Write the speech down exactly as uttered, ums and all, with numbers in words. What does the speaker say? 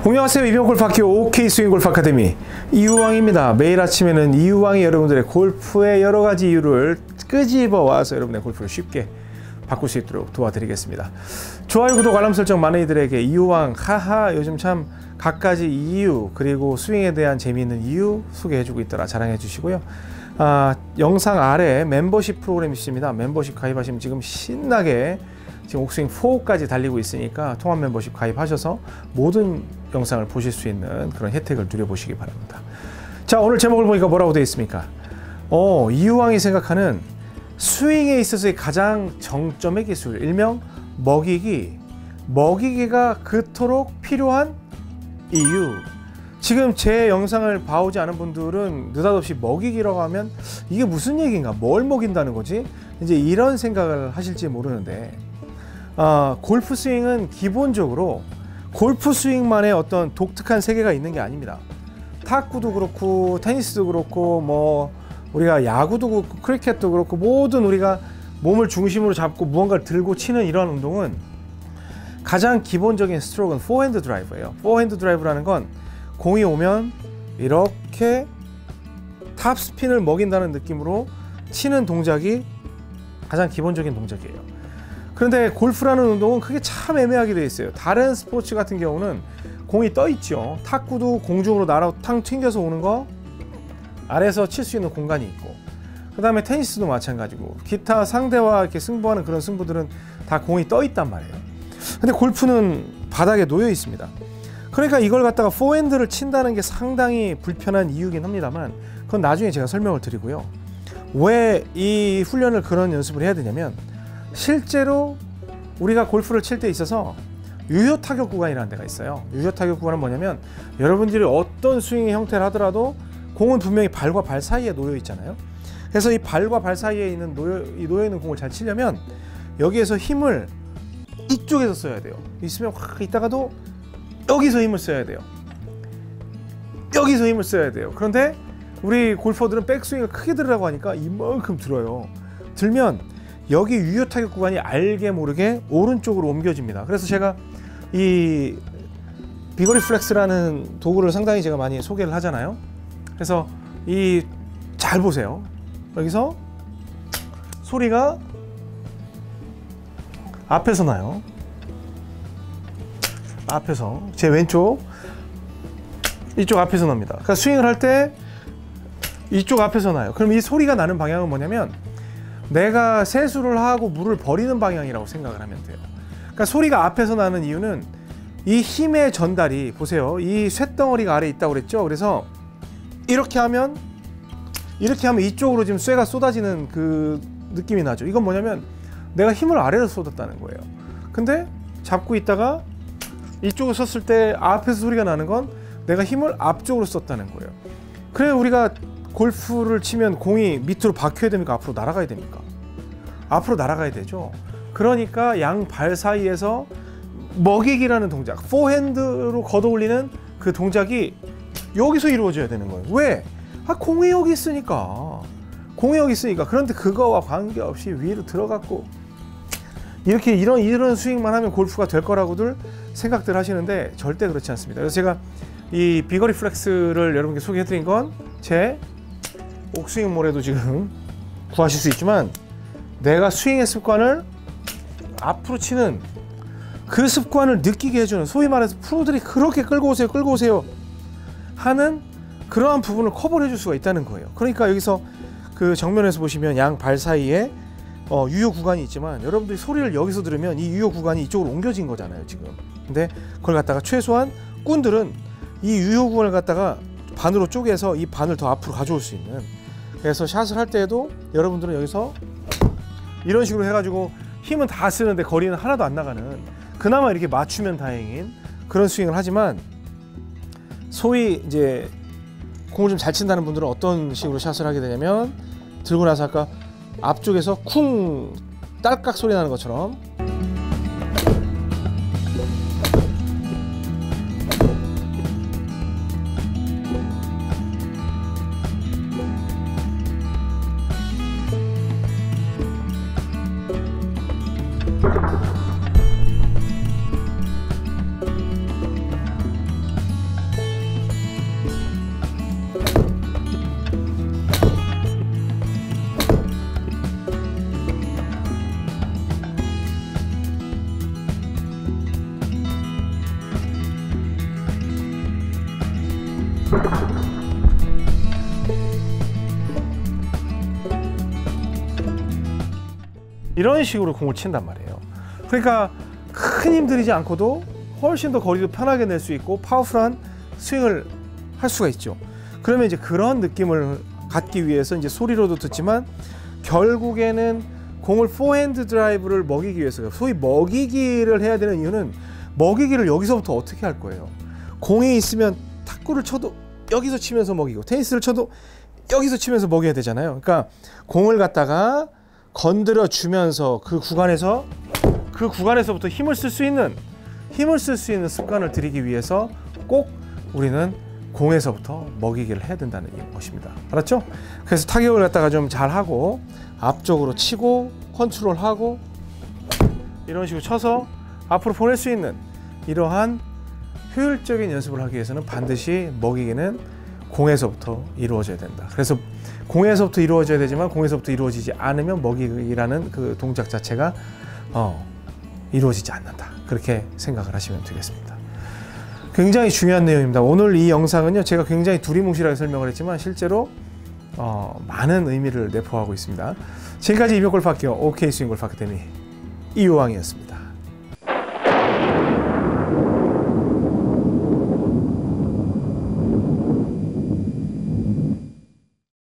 안녕하세요. 이병골프학교 오케이 스윙 골프 아카데미 이우왕입니다. 매일 아침에는 이우왕이 여러분들의 골프의 여러 가지 이유를 끄집어 와서 여러분의 골프를 쉽게 바꿀 수 있도록 도와드리겠습니다. 좋아요, 구독, 알람 설정 많은 이들에게 이우왕 하하 요즘 참 갖가지 이유 그리고 스윙에 대한 재미있는 이유 소개해주고 있더라 자랑해 주시고요. 아, 영상 아래 멤버십 프로그램이 있습니다. 멤버십 가입하시면 지금 신나게 지금 옥스윙 사까지 달리고 있으니까 통합 멤버십 가입하셔서 모든 영상을 보실 수 있는 그런 혜택을 누려보시기 바랍니다. 자, 오늘 제목을 보니까 뭐라고 되어 있습니까? 어, 이우왕이 생각하는 스윙에 있어서의 가장 정점의 기술, 일명 먹이기. 먹이기가 그토록 필요한 이유. 지금 제 영상을 봐오지 않은 분들은 느닷없이 먹이기라고 하면 이게 무슨 얘기인가? 뭘 먹인다는 거지? 이제 이런 생각을 하실지 모르는데 어, 골프 스윙은 기본적으로 골프 스윙만의 어떤 독특한 세계가 있는 게 아닙니다. 탁구도 그렇고 테니스도 그렇고 뭐 우리가 야구도 그렇고 크리켓도 그렇고 모든 우리가 몸을 중심으로 잡고 무언가를 들고 치는 이런 운동은 가장 기본적인 스트로크는 포핸드 드라이브예요. 포핸드 드라이브라는 건 공이 오면 이렇게 탑스핀을 먹인다는 느낌으로 치는 동작이 가장 기본적인 동작이에요. 그런데 골프라는 운동은 그게 참 애매하게 되어 있어요. 다른 스포츠 같은 경우는 공이 떠 있죠. 탁구도 공중으로 날아 탕 튕겨서 오는 거 아래에서 칠 수 있는 공간이 있고, 그 다음에 테니스도 마찬가지고 기타 상대와 이렇게 승부하는 그런 승부들은 다 공이 떠 있단 말이에요. 근데 골프는 바닥에 놓여 있습니다. 그러니까 이걸 갖다가 포핸드를 친다는 게 상당히 불편한 이유긴 합니다만 그건 나중에 제가 설명을 드리고요. 왜 이 훈련을 그런 연습을 해야 되냐면 실제로 우리가 골프를 칠 때 있어서 유효 타격 구간이라는 데가 있어요. 유효 타격 구간은 뭐냐면 여러분들이 어떤 스윙의 형태를 하더라도 공은 분명히 발과 발 사이에 놓여 있잖아요. 그래서 이 발과 발 사이에 있는 놓여, 이 놓여 있는 공을 잘 치려면 여기에서 힘을 이쪽에서 써야 돼요. 있으면 확 있다가도 여기서 힘을 써야 돼요. 여기서 힘을 써야 돼요. 그런데 우리 골퍼들은 백스윙을 크게 들으라고 하니까 이만큼 들어요. 들면 여기 유효 타격 구간이 알게 모르게 오른쪽으로 옮겨집니다. 그래서 제가 이 비거리 플렉스라는 도구를 상당히 제가 많이 소개를 하잖아요. 그래서 이 잘 보세요. 여기서 소리가 앞에서 나요. 앞에서 제 왼쪽 이쪽 앞에서 납니다. 그러니까 스윙을 할 때 이쪽 앞에서 나요. 그럼 이 소리가 나는 방향은 뭐냐면 내가 세수를 하고 물을 버리는 방향이라고 생각을 하면 돼요. 그러니까 소리가 앞에서 나는 이유는 이 힘의 전달이, 보세요, 이 쇳덩어리가 아래에 있다고 그랬죠. 그래서 이렇게 하면 이렇게 하면 이쪽으로 지금 쇠가 쏟아지는 그 느낌이 나죠. 이건 뭐냐면 내가 힘을 아래로 쏟았다는 거예요. 근데 잡고 있다가 이쪽을 썼을 때 앞에서 소리가 나는 건 내가 힘을 앞쪽으로 썼다는 거예요. 그래 우리가 골프를 치면 공이 밑으로 박혀야 됩니까? 앞으로 날아가야 됩니까? 앞으로 날아가야 되죠. 그러니까 양 발 사이에서 먹이기라는 동작, 포핸드로 걷어올리는 그 동작이 여기서 이루어져야 되는 거예요. 왜? 아, 공이 여기 있으니까. 공이 여기 있으니까. 그런데 그거와 관계없이 위로 들어갔고 이렇게 이런 이런 스윙만 하면 골프가 될 거라고들 생각들 하시는데 절대 그렇지 않습니다. 그래서 제가 이 비거리 플렉스를 여러분께 소개해드린 건 제 옥스윙몰에도 지금 구하실 수 있지만 내가 스윙의 습관을 앞으로 치는 그 습관을 느끼게 해주는, 소위 말해서 프로들이 그렇게 끌고 오세요 끌고 오세요 하는 그러한 부분을 커버를 해줄 수가 있다는 거예요. 그러니까 여기서 그 정면에서 보시면 양 발 사이에 어, 유효 구간이 있지만 여러분들이 소리를 여기서 들으면 이 유효 구간이 이쪽으로 옮겨진 거잖아요 지금. 근데 그걸 갖다가 최소한 꾼들은 이 유효 구간을 갖다가 반으로 쪼개서 이 반을 더 앞으로 가져올 수 있는, 그래서 샷을 할 때에도 여러분들은 여기서 이런 식으로 해가지고 힘은 다 쓰는데 거리는 하나도 안 나가는, 그나마 이렇게 맞추면 다행인 그런 스윙을 하지만 소위 이제 공을 좀 잘 친다는 분들은 어떤 식으로 샷을 하게 되냐면 들고 나서 아까 앞쪽에서 쿵 딸깍 소리 나는 것처럼 이런 식으로 공을 친단 말이에요. 그러니까 큰 힘 들이지 않고도 훨씬 더 거리도 편하게 낼 수 있고 파워풀한 스윙을 할 수가 있죠. 그러면 이제 그런 느낌을 갖기 위해서 이제 소리로도 듣지만 결국에는 공을 포핸드 드라이브를 먹이기 위해서, 소위 먹이기를 해야 되는 이유는 먹이기를 여기서부터 어떻게 할 거예요. 공이 있으면 탁구를 쳐도 여기서 치면서 먹이고 테니스를 쳐도 여기서 치면서 먹여야 되잖아요. 그러니까 공을 갖다가 건드려 주면서 그 구간에서 그 구간에서부터 힘을 쓸 수 있는 힘을 쓸 수 있는 습관을 들이기 위해서 꼭 우리는 공에서부터 먹이기를 해야 된다는 것입니다. 알았죠? 그래서 타격을 갖다가 좀 잘하고 앞쪽으로 치고 컨트롤하고 이런 식으로 쳐서 앞으로 보낼 수 있는 이러한 효율적인 연습을 하기 위해서는 반드시 먹이기는 공에서부터 이루어져야 된다. 그래서 공에서부터 이루어져야 되지만 공에서부터 이루어지지 않으면 먹이기라는 그 동작 자체가 어, 이루어지지 않는다. 그렇게 생각을 하시면 되겠습니다. 굉장히 중요한 내용입니다. 오늘 이 영상은요, 제가 굉장히 두리뭉실하게 설명을 했지만 실제로 어, 많은 의미를 내포하고 있습니다. 지금까지 이병골프 학교 오케이 스윙골프 아카데미 이유왕이었습니다.